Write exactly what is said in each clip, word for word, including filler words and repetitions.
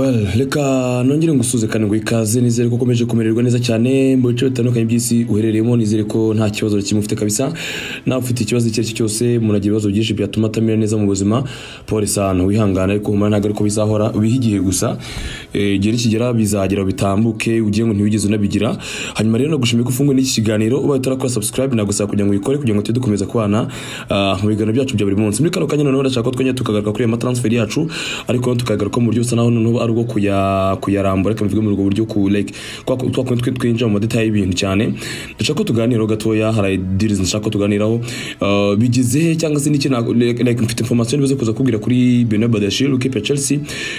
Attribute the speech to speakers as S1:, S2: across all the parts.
S1: Well, leka nongere ngusuze kandi ngo ikaze nizere ko komeje kumererwa neza cyane mu bice bitandukanye by'isi uherereyemo nizere ko nta kibazo kimufite kabisa na ufite ikibazo icyo cyose munagira ibibazo byinshi byatuma atamera neza mu buzima polisi hano wihangana ariko humana ntago ariko bizahora ubihigiye gusa eh gere kigera bizagera bitambuke ugiye ngo ntiwigeze unabigira hanyuma rero nagushimiye ko ufunguye n'iki kiganiro ubaye utarakora subscribe nagusaba kugira ngo uyikore kugira ngo tudukomeza kubana mu biganiro byacu bya buri munsi muri kano kanya noneho ndashaka ko twenya tukagaruka kuri ama transfer yacu ariko tukagaruka mu buryo usa naho noneho ari bwo kuya kuyarambura reka mvuge mu rugo buryo ku like kwa twakwitwe twinjira mu detail y'ibintu cyane ndashaka ko tuganira gatoya hari deals ndashaka ko tuganiraho bigize cyangwa se n'iki like mfite information bize kuza kubwira kuri Benoît Badiashile ukipe Chelsea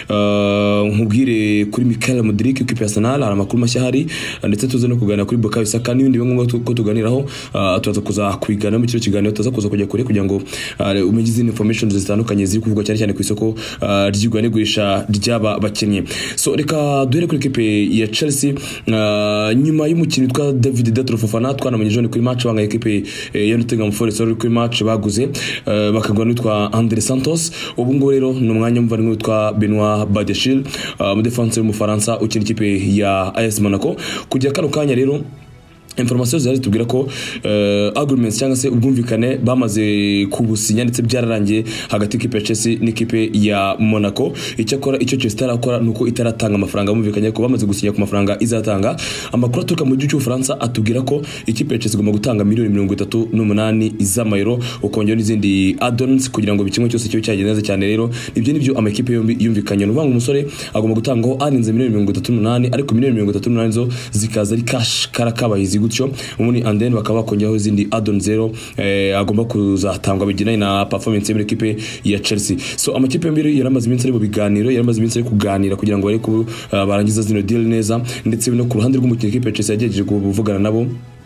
S1: nkubwire kuri Michael Mudrik ukipe Arsenal hari amakuru mashya hari ndetse tuze no kuganira kuri Bukayo Saka n'ibindi bimwe ko tuganiraho tuza kuza kwigana mu kiro kiganiro tuza kuza kujya kure kugira ngo umegize information zitandukanye ziri kuvugwa cyane cyane ku isoko ry'igwa n'igurisha ry'aba bakenye so reka duhere kuri equipe ya Chelsea uh, nyuma y'umukino twa David Datro Fofana twanamenye jone kuri match banga equipe ya Nottingham Forest uri kuri match baguze uh, bakagwa n'itwa Andre Santos ubu ngo rero no mwanya mva n'itwa Benoît Badiashile uh, mu defenseur mu Faransa ukina equipe ya A S Monaco kujya kano kanya rero information zari tubwira ko uh, agreements cyangwa se ubwumvikane bamaze kubusinya ndetse byararangiye hagati y'ikipe ya Chelsea n'ikipe ya Monaco icyo akora icyo Chelsea tarakora nuko itaratanga amafaranga bumvikanye ko bamaze gusinya ku mafaranga izatanga amakuru aturuka mu gihugu cy'u Faransa atubwira ko ikipe ya Chelsea igomba gutanga miliyoni mirongo itatu n'umunani z'amayero ukongera n'izindi add-ons kugira ngo bikimwe cyose cyo cyagenda neza cyane rero ibyo nibyo amakipe yombi yumvikanye no banga umusore agomba gutangaho aninze miliyoni mirongo itatu n'umunani ariko miliyoni mirongo itatu n'umunani zo zikaza ari cash karakabahizi gutyo umuni and then bakaba bakongeraho izindi add-on zero eh, agomba kuzatangwa bijyanye na performance muri equipe ya Chelsea so amakipe mbere yaramaze iminsi ari mu biganiro yaramaze iminsi ari kuganira kugira ngo bare ku uh, barangiza zino deal neza ndetse no ku ruhande rw'umukino equipe ya Chelsea yagejeje kuvugana nabo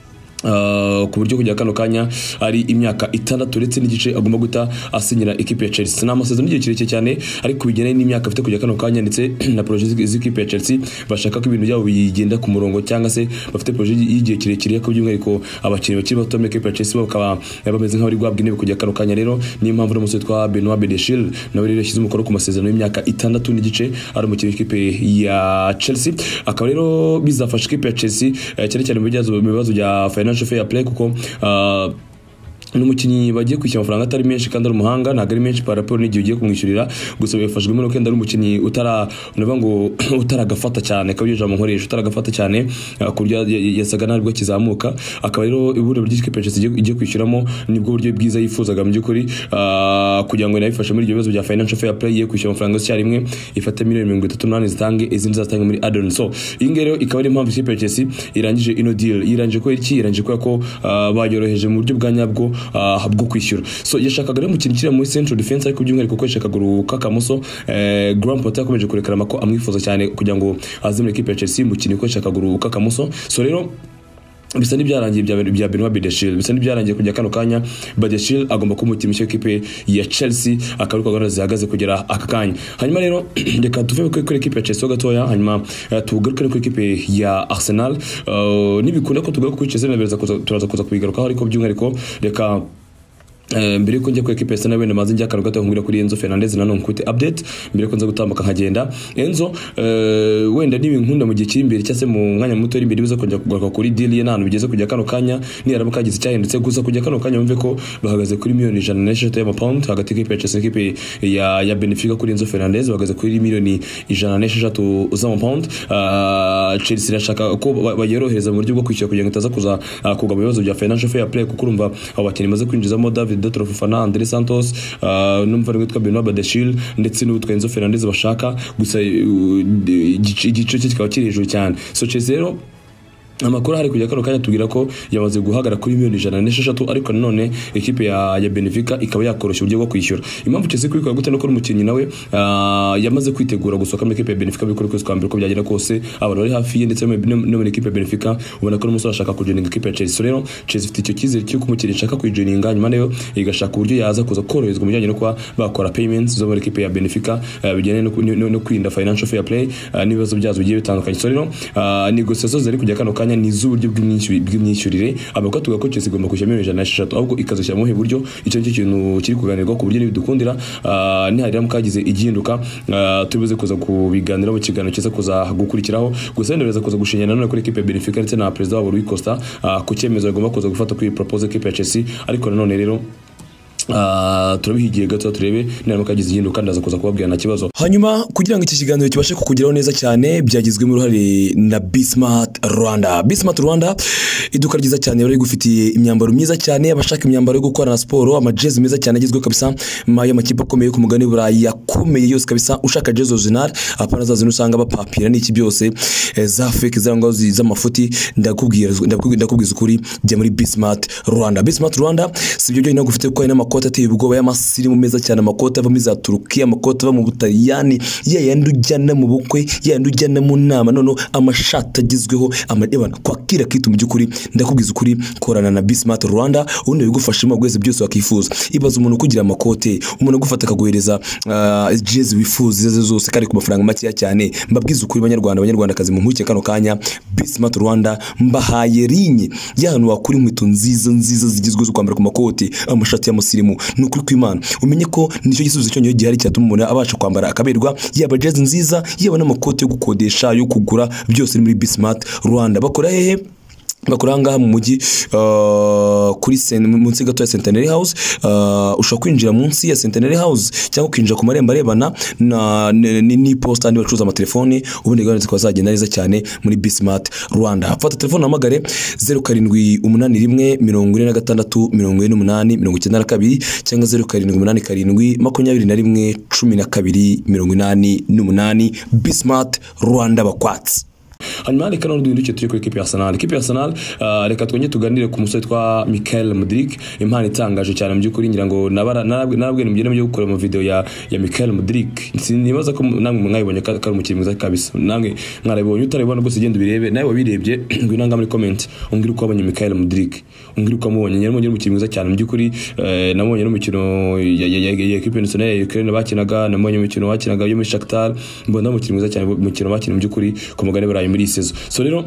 S1: Uh, ku buryo kujya kano kanya ari imyaka itandatu ndetse n'igice agomba guta asinyira equipe ya Chelsea n'amasezerano n'igihe kirekire cyane ariko bijyanye n'imyaka afite kujya kano kanya ndetse na project z'ikipe ya Chelsea bashaka ko ibintu byabo bigenda ku murongo cyangwa se bafite project y'igihe kirekire ko by'umwihariko abakinnyi bakiri bato mu equipe ya Chelsea bakaba bameze nk'abari gwabwa intebe kujya kano kanya rero niyo mpamvu n'umusore twa Benoît Badiashile nawe rero yashyize umukoro ku masezerano y'imyaka itandatu n'igice ari umukino w'ikipe ya Chelsea akaba rero bizafasha equipe ya Chelsea cyane cyane mu bibazo bya financial fair play kuko uh, n'umukinyi bagiye kwishyura amafaranga atari menshi kandi ari umuhanga ntago ari menshi par rapport n'igihe ugiye kumwishyurira gusa bifashwe no kenda ari umukinyi utara unaba ngo utaragafata cyane kabyo jambo nkoresha utaragafata cyane kurya yasaga narwo kizamuka akaba rero ibure buryo ikipe igiye kwishyuramo nibwo buryo bwiza yifuzaga mu byukuri kugira ngo nabifashe muri ibyo bibazo bya financial fair play ye kwishyura amafaranga cyari rimwe ifate miliyoni mirongo itatu n'umunani zitange izindi zatanga muri add-on so ingero ikaba ari impamvu ikipe ya Chelsea irangije ino deal irangije ko iki irangije ko bayoroheje mu buryo bwa nyabwo Uh, bwo kwishyura so yashakaga rero mukino kiri muri central defense ariko by'umwihariko ko yashakaga guruka kamoso eh, Graham Potter yakomeje kurekera mako amwifuza cyane kugira ngo aze muri equipe ya Chelsea mukino ko yashakaga guruka kamoso so rero bisa n'ibyarangiye bya Benoît Badiashile bisa n'ibyarangiye kujya kano kanya Badiashile agomba kumukimisha equipe ya Chelsea akaruka gahunda zihagaze kugera aka kanya hanyuma rero reka tuve kuri equipe ya Chelsea gatoya hanyuma uh, tugaruke kuri equipe ya Arsenal uh, nibikunda ko tugaruka kuri Chelsea nabereza turaza kuza kubigarukaho ariko by'umwihariko reka Uh, mbere ko njye ku equipe ya Nawe namaze njya karugato nkubira kuri Enzo Fernandez nanone nkute update mbere ko nza gutambuka nkagenda Enzo uh, wenda nibi nkunda mu gihe kiri imbere cyase mu mwanya muto imbere biza kujya kugaruka kuri deal ye nanu bigeze kujya kano kanya ni yaramuka gize cyahindutse gusa kujya kano kanya mumve ko bahagaze kuri miliyoni ijana n'eshatu y'amapound hagati y'ikipe ya Chelsea equipe ya ya Benfica kuri Enzo Fernandez bahagaze kuri miliyoni ijana n'eshatu z'amapound uh, Chelsea irashaka ko bayorohereza mu buryo bwo kwishyura kugira ngo itaza kuza uh, kugaba ibibazo bya financial fair play kuko urumva abakinnyi maze kwinjizamo David Datro Fofana Andre Santos uh, n'umuvandimwe witwa Benoît Badiashile ndetse n'uwitwa Enzo Fernandez bashaka gusa igice cye kikaba kiri hejuru cyane so Chelsea rero amakuru hari kujya kano kanya tubwira ko yamaze guhagara kuri miliyoni ijana n'esheshatu ariko nanone equipe ya ya Benfica ikaba yakoroshya uburyo bwo kwishyura impamvu Chelsea kwikora gute no ko umukinnyi nawe uh, yamaze kwitegura gusohoka muri equipe ya Benfica bikora kwezi kwa mbere ko byagenda kose abantu bari hafi ye ndetse no muri equipe ya Benfica ubona ko umusore ashaka kujoininga equipe ya Chelsea rero Chelsea ifite icyo kizere cyo kumukinnyi ashaka kujoininga nyuma nayo igashaka uburyo yaza kuza koroherezwa mu bijyanye no kwa bakora payments zo muri equipe ya Benfica uh, bijyanye no, no, no kwirinda financial fair play uh, n'ibibazo byazo bigiye bitandukanye so rero uh, negociations zari kujya kano kanya ni z'uburyo bw'imyishyurire abavuga tuvuga ko Chelsea igomba kwishyura miliyoni ijana na esheshatu ahubwo ikazishyira mu buryo icyo cyo kintu kiri kuganirwa ku buryo n'ibidukundira niharira mukagize igihinduka tubize kuza kubiganira mu kiganiro cyiza kuza gukurikiraho gusa ndabeza kuza gushinyana none kuri equipe Benfica ndetse na president wabo Rui Costa ku cyemezo bagomba kuza gufata kuri propose equipe ya Chelsea ariko nanone rero Uh, turabihigiye gato turebe nari mukagize ihinduka ndaza kuza kubabwira na kibazo hanyuma kugira ngo iki kiganiro kibashe kukugeraho neza cyane byagizwe mu ruhare na Bismart Rwanda. Bismart Rwanda iduka ryiza cyane bari gufitiye imyambaro myiza cyane abashaka imyambaro yo gukora na sport amajezi meza cyane agizwe kabisa mayo makipe akomeye ku mugani burayi yakomeye yose kabisa ushaka jezi original apana zazo usanga bapapira n'iki byose eh, za fake zangwa z'amafuti ndakubwira ndakubwiza ukuri bya muri Bismart Rwanda. Bismart Rwanda sibyo byo inagufite ko ina amakoti ateye ubwoba y'amasirimu meza cyane amakoti ava muri za Turukiya amakoti ava mu Butaliyani ya yandi ujyana mu bukwe ya yandi ujyana mu nama nono amashati agizweho amadebana kwakira kitu mu byukuri ndakubwiza ukuri korana na Bismart Rwanda ubundi bigufasha mu gweze byose wakifuza ibaza umuntu kugira amakote umuntu gufata akaguhereza uh, jezi wifuza izo zose kari ku mafaranga make cyane mbabwiza ukuri banyarwanda abanyarwanda kazi mu nkuke kano kanya Bismart Rwanda mbahaye rinye y'ahantu wakuri inkweto nziza nziza zigizwe zo kwambara ku makoti amashati y'amusirimu nukuri kw'Imana umenye ko nicyo gisubizo cyo gihari cyatuma umuntu abasha kwambara akaberwa yaba jezi nziza yaba n'amakoti yo gukodesha yo kugura byose muri Bismart Rwanda. Bakora hehe? bakuranga mu mujyi uh, kuri munsi gato ya Centenary House uh, ushaka kwinjira munsi ya Centenary House cyangwa kwinjira ku marembo arebana na ni posta ndi bacuza amatelefoni ubundi gahunda ko zagenda neza cyane muri Bismart Rwanda. Fata telefone namagare zero karindwi umunani rimwe mirongo ine na gatandatu mirongo ine n'umunani mirongo icyenda na kabiri cyangwa zero karindwi umunani karindwi makumyabiri na rimwe cumi na kabiri mirongo inani n'umunani. Bismart Rwanda bakwatsi. Hanyuma reka none duhinduke turi kuri equipe ya Arsenal. Equipe ya Arsenal uh, reka twonye tuganire ku musore twa Michael Mudryk impano itangaje cyane mu byukuri ngira ngo nabara narabwe narabwe nimugire mu gukora mu video ya ya Michael Mudryk nibaza ko namwe mwayibonye ka ari umukiri mwiza kabisa namwe mwarabonye utarabona gose genda birebe nawe wabirebye ngo inanga muri comment umbwira uko abonye Michael Mudryk umbwira uko amubonye nyarimo nyarimo umukiri mwiza cyane mu byukuri uh, nabonye no mukino ya equipe nationale ya Ukraine bakinaga nabonye umukino wakinaga yo muri Shakhtar mbona umukiri mwiza cyane umukino bakina mu byukuri ku mugane burayi muri sezo. So rero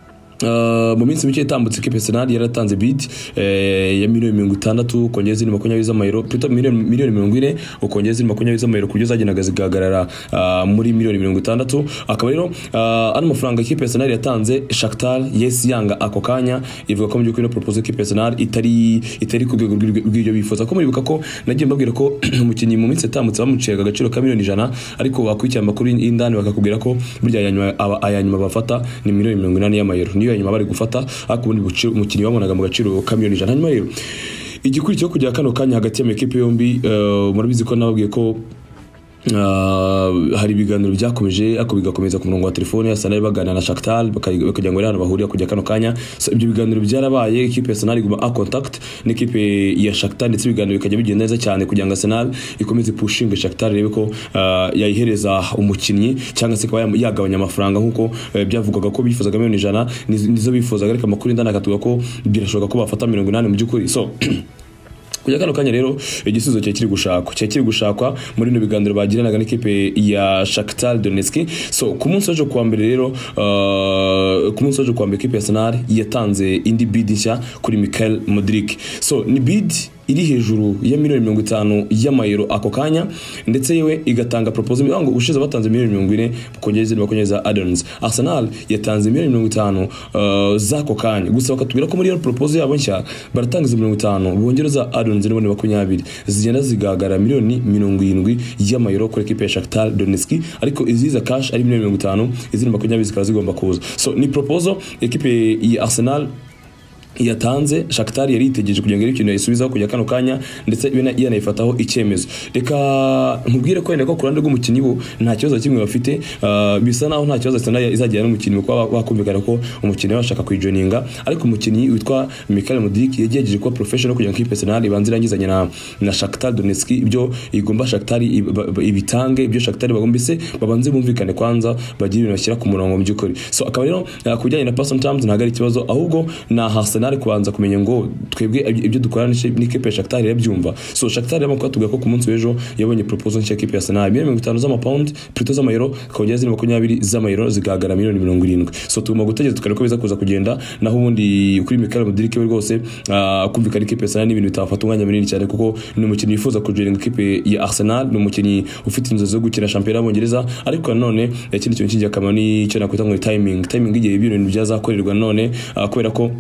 S1: Uh, mu minsi mike itambutse equipe Arsenal yaratanze bid eh, ya miliyoni mirongo itandatu kongeza ni makumyabiri z'amayero plutôt miliyoni miliyoni mirongo ine ukongeza ni makumyabiri z'amayero kujya zagenaga zigagarara uh, muri miliyoni mirongo itandatu akaba rero uh, ano mafaranga equipe Arsenal yatanze Shakhtar yes yanga ako kanya ivuga ko mu byukuri no propose equipe Arsenal itari itari ku rwego rw'ibyo bifuza ko muribuka ko nagiye mbabwira ko umukinnyi mu minsi itambutse bamuciraga agaciro ka miliyoni ijana ariko bakwikira amakuru y'indani bakakubwira ko burya ayanyuma ayanyuma bafata ni miliyoni mirongo inani y'amayero nyuma bari gufata akubundi umukinnyi wabonaga mu gaciro ka miliyoni ijana. Hanyuma rero igikuri cyo kujya kano kanya hagati ya equipe yombi uh, murabizi ko nababwiye ko Uh, hari ibiganiro byakomeje ako bigakomeza ku murongo wa telefone Arsenal bagana na Shakhtar bakajya ngo rano bahurira kujya kano kanya. So ibyo biganiro byarabaye equipe Arsenal iguma a contact n'ikipe ya Shakhtar ndetse ibiganiro bikajya bigenda neza cyane kugira ngo Arsenal ikomeze pushing Shakhtar rebe ko uh, yayihereza umukinnyi cyangwa se kwa yagabanya amafaranga nkuko uh, byavugaga ko bifuzaga miliyoni ijana nizo bifuzaga ariko amakuru ndana akatuga ko birashoboka ko bafata mirongo inani mu byukuri. So kujya kano kanya rero igisubizo cyo kiri gushakwa cyo kiri gushakwa muri no biganiro bagiranaga n'ikipe ya Shakhtar Donetsk. So ku munsi w'ejo kwa mbere rero uh, ku munsi w'ejo kwa mbere equipe ya Arsenal yatanze indi bid nshya kuri Michael Mudryk. So ni bid iri hejuru ya miliyoni mirongo itanu y'amayero ako kanya ndetse yewe igatanga proposal ngo ushize batanze miliyoni mirongo ine kongeza bakongeza add-ons. Arsenal yatanze miliyoni mirongo itanu uh, zako kanya gusa bakatubwira ko muri iyo proposal yabo nshya baratangiza mirongo itanu bongereza add-ons n'ibone makumyabiri zigenda zigagara miliyoni mirongo irindwi y'amayero kuri equipe ya Shakhtar Donetsk ariko iziza cash ari miliyoni mirongo itanu izindi makumyabiri zikaba zigomba kuza. So ni proposal equipe ya Arsenal yatanze Shakhtar yari itegereje kugira ngo ikintu yisubizaho kujya kano kanya ndetse yanayifataho icyemezo. Reka nkubwire ko ko kurande rw'umukinnyi bo nta kibazo kimwe bafite uh, bisa naho nta kibazo Arsenal izagira n'umukinnyi ko bakumvikana ko umukinnyi bashaka kwijoininga ariko umukinnyi witwa Michael Mudryk yagiyeje ko professional kugira ngo Arsenal ibanze irangizanye na na Shakhtar Donetsk ibyo igomba Shakhtar ibitange ibyo Shakhtar bagomba se babanze bumvikane kwanza bagira ibintu bashyira ku murongo mu byukuri. So akaba rero uh, kujyanye na person terms ntago ari ikibazo ahubwo na hasa Arsenal kubanza kumenya ngo twebwe ibyo dukora n'ikipe ya Shakhtar irabyumva. So Shakhtar yama kwatuga ko ku munsi w'ejo yabonye proposal nshya ikipe ya Arsenal mirongo itanu z'amapound plutôt z'amayero kongera ziri makumyabiri z'amayero zigagara miliyoni mirongo irindwi. So tugomba gutegereza tukareka ko biza kuza kugenda naho ubundi kuri Mikel Mudrik we rwose kumvikana ikipe ya Arsenal n'ibintu bitafata umwanya munini cyane kuko ni umukinnyi wifuza kujoinga ikipe ya Arsenal, ni umukinnyi ufite inzozi zo gukina shampiyona y'Abongereza, ariko none ikindi kintu cy'ingenzi akamaro ni cyo nakwita ngo timing timing igihe ibintu byazakorerwa none kubera ko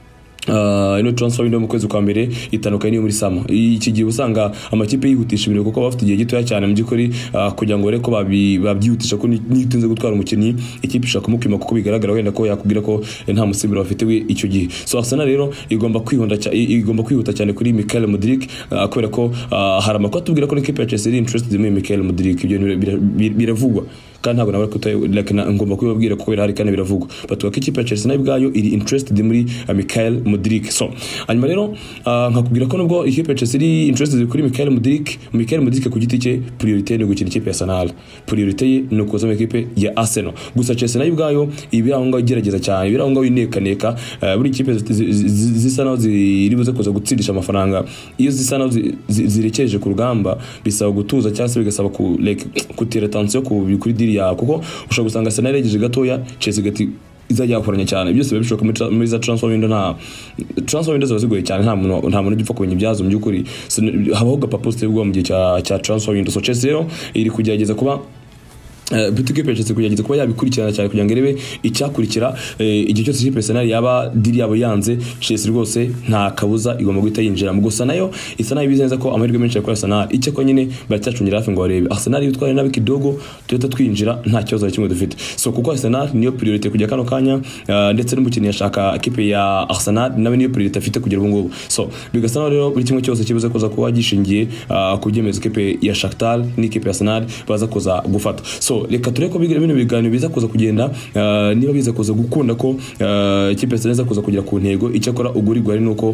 S1: Uh, ino transfer window mu kwezi kwa mbere itandukanye niyo muri sama. Iki gihe usanga amakipe yihutisha ibintu kuko bafite igihe gitoya cyane mu by'ukuri uh, kugira ngo reko babyihutisha ko nitunze gutwara umukinnyi ikipe ishaka kumukima kuko bigaragara wenda ko yakubwira ko nta musimbiro bafite we icyo gihe. So Arsenal rero igomba kwihonda cyane igomba kwihuta cyane kuri Mikel Mudrik uh, kubera ko uh, hari amakuru atubwira ko ikipe ya Chelsea iri interested muri Mikel Mudrik, ibyo biravugwa kandi ntabwo nabara kuta like ngomba kubibabwira kuko birahari kandi biravugwa batuka ko ikipe ya Chelsea nayo ubwayo iri interested muri uh, Mikel Mudrik. So hanyuma rero uh, nkakubwira ko nubwo ikipe ya Chelsea iri interested kuri Mikel Mudrik, Mikel Mudrik ku giti cye priority ni gukina ikipe ya Arsenal, priority ni ukuza mu ikipe ya Arsenal. Gusa Chelsea nayo ubwayo ibiraho ngo igerageza cyane, ibiraho ngo inekaneka uh, buri ikipe zisa naho ziri buze kuza gutsindisha amafaranga iyo zisa naho zirekeje ku rugamba bisaba gutuza cyangwa se bigasaba ku like kutira tension ku kuri diri ya kuko ushobora gusanga Arsenal yaregeje gatoya Chelsea gati izajya yakoranya cyane byose babishoka muri za transfer window. Nta transfer window zazigoye cyane, nta muntu nta muntu gipfa kumenya ibyazo mu by'ukuri habaho gapaposte bwo mu gihe cya cya transfer window. So Chelsea rero iri kugerageza kuba Boutique Chelsea kugerageza kuba yabikurikirana cyane kugira ngo irebe icyakurikira igihe cyose ikipe Arsenal yaba diri yabo yanze Chelsea rwose nta kabuza igomba guhita yinjira mu gusa nayo isa nayo bizenza ko amahirwe menshi yakora Arsenal icyo ko nyine bacyacungira hafi ngo barebe Arsenal yitware nabi kidogo tuhita twinjira nta kibazo kimwe dufite. So kuko Arsenal niyo priority kujya kano kanya uh, ndetse n'umukinnyi yashaka ikipe ya Arsenal nawe niyo priority afite kugira ngo ngubu. So bigasa naho rero buri kimwe cyose kibuze kuza kuba gishingiye uh, kubyemeza ikipe ya Shakhtar n'ikipe ya Arsenal baza kuza gufata. So reka tureko ko bigire ibintu biganiro biza kuza kugenda uh, niba biza kuza gukunda ko uh, ikipe Arsenal kuza kugira ku ntego icyakora ugurirwa ari nuko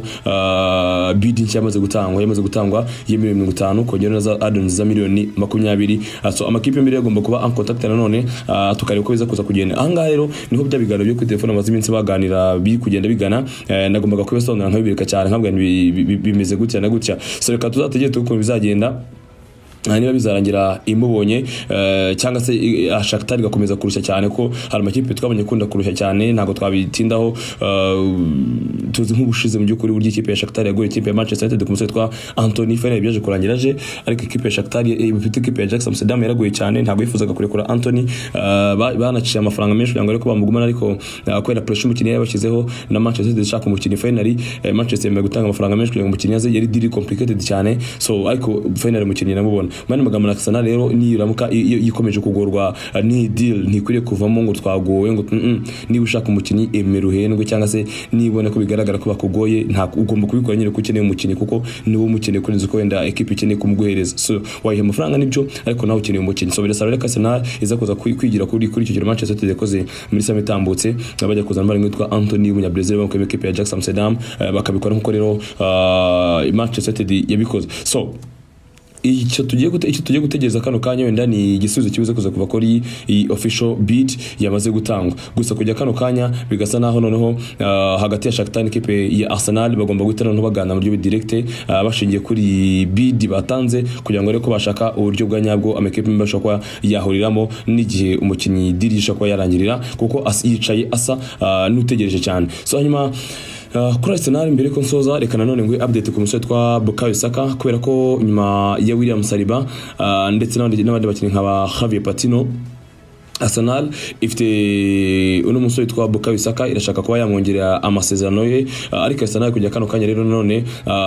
S1: uh, bidding cyamaze gutangwa yamaze gutangwa ya miliyoni mirongo itanu kongera za add-ons za miliyoni makumyabiri. Uh, so amakipe mbere yagomba kuba en contact na none uh, tukareba ko biza kuza kugenda. Ahangaha rero niho bya biganiro byo ku telefone amaze iminsi baganira bi kugenda bigana uh, nagombaga kubisobanura nkabibireka cyane nkabwa bimeze gutya na gutya. So reka tuzategeye tuko bizagenda niba bizarangira imubonye uh, cyangwa se uh, Shakhtar gakomeza kurusha cyane ko hari amakipe twabonye kunda kurusha cyane ntago twabitindaho uh, tuzi nk'ubushize mu by'ukuri buryo ikipe ya Shakhtar yagoye ikipe ya Manchester United ku musore twa Anthony Fene byaje kurangira je, ariko ikipe ya Shakhtar ifite ikipe ya Ajax Amsterdam yaragoye cyane ntago yifuzaga kurekura Anthony uh, banaciye amafaranga menshi kugira ngo ariko bamugumana ariko uh, kwera pressure umukinnyi yabashyizeho na Manchester United ishaka umukinnyi finally uh, Manchester yemeye gutanga amafaranga menshi kugira ngo umukinnyi aze yari deal complicated cyane. So ariko finally umukinnyi namubona mani magambo na Arsenal rero ni iramuka yikomeje kugorwa ni deal ntikwiriye kuvamo ngo twagowe ngo niba ushaka umukinnyi emeruhendwe cyangwa se nibona ko bigaragara ko bakugoye nta ugomba kubikora nyine ko ukeneye umukinnyi kuko niwo umukeneye kurenza ko wenda equipe ikeneye kumuguhereza. So wayihe amafaranga nibyo ariko nawe ukeneye umukinnyi. So birasaba reka Arsenal iza kuza kwigira kuri kuri icyo gihe Manchester United yakoze muri same tambutse abajya kuzana bari witwa Anthony umunya Brazil bamwe mu equipe ya Ajax Amsterdam bakabikora nkuko rero Manchester United yabikoze. So icyo tugiye gute icyo tugiye gutegereza kano kanya wenda ni igisubizo kibuze kuza kuva kuri i official bid yamaze gutangwa. Gusa kujya kano kanya bigasa naho noneho uh, hagati ya Shakhtar n'ikipe ya Arsenal bagomba guhitana no bagana mu buryo direct uh, bashingiye kuri bid batanze kugira ngo reko bashaka uburyo bwa nyabwo amakipe mbashaka yahuriramo n'igihe umukinnyi dirisha ko yarangirira kuko yicaye asa uh, n'utegereje cyane. So hanyuma Uh, kuri Arsenal mbere ko nsoza reka nanone ngwe update ku musore twa Bukayo Saka kubera ko nyuma ya William Saliba uh, ndetse n'abandi n'abandi bakinnyi nk'aba Javier Patino Arsenal ifite uno musore twa Bukayo Saka irashaka kuba yamwongerera amasezerano ye uh, ariko Arsenal kujya kano kanya rero none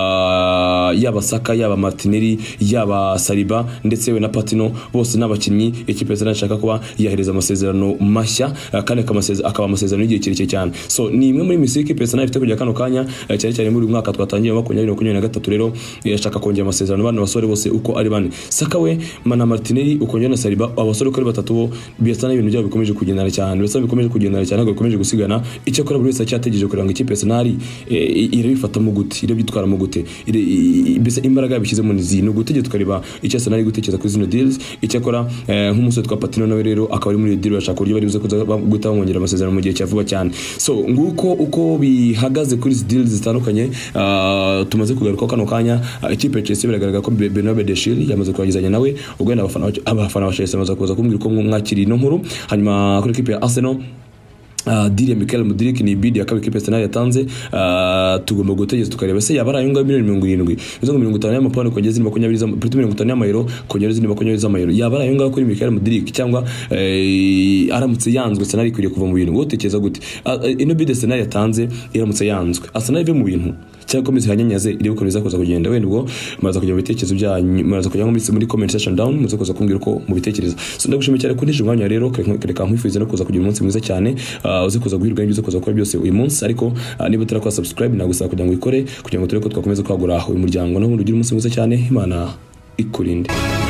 S1: uh, yaba Saka yaba Martinelli yaba Saliba ndetse we na Patino bose n'abakinnyi equipe Arsenal ishaka kuba yahereza amasezerano mashya uh, kandi akaba amasezerano y'igihe kirekire cyane. So ni imwe muri misiri equipe Arsenal ifite kujya kano kanya uh, cyane cyane muri mwaka twatangiye makumyabiri makumyabiri na gatatu rero irashaka kongera amasezerano bana basore bose uko ari bane Saka we mana Martinelli ukongera na Saliba abasore uko ari batatu bo bisa n'ibintu byabo bikomeje kugendana cyane bisa bikomeje kugendana cyane ntabwo bikomeje gusigana icyo akora buri wese acyategereje kugira ngo ikipe Arsenal irabifatamo gute irabyitwaramo gute bisa imbaraga bishyizemo nizi no gutegeka tukareba icyo Arsenal gutekereza kuri zino deals icyo akora nk'umusore twa Patino nawe rero akaba ari muri deal bashaka uburyo bari buze guta bamwongera amasezerano mu gihe cyavuba cyane so nguko uko bihagaze kuri izi deals zitandukanye tumaze kugaruka kano kanya ikipe Chelsea biragaragara ko Benoit Badiashile yamaze kwagizanya nawe ubwo abafana abafana ba Chelsea bamaze kuza kumbwira ko mwakiri no nkuru hanyuma kuri ikipe ya Arsenal Uh, Diri ya Mikel Mudrik ni bid ya kabiri Arsenal yatanze uh, tugomba gutegeza tukareba se yabara yunga miliyoni mirongo irindwi bizongo mirongo itanu y'amapano kongeza makumyabiri za mirongo itanu y'amayero kongeza makumyabiri z'amayero yabara yunga kuri Mikel Mudrik cyangwa uh, aramutse yanzwe Arsenal ikwiriye kuva mu bintu wotekereza gute uh, ino bid Arsenal yatanze iramutse yanzwe Arsenal ive mu bintu cyangwa komeze hanyanyaze iri gukomeza kuza kugenda wenda ubwo muraza kujya mu bitekerezo byanyu muraza kujya muri comment section down muze kuza kumbwira ko mu bitekerezo so ndagushimiye cyane ko ndije umwanya rero kereka nkwifuza no kuza kugira umunsi mwiza cyane uze kuza guhirwa ibyo uze kuza gukora byose uyu munsi ariko niba utarakora subscribe nagusaba kugira ngo ikore kugira ngo tureko twakomeze kwagura uyu muryango no ugira umunsi mwiza cyane Imana ikurinde.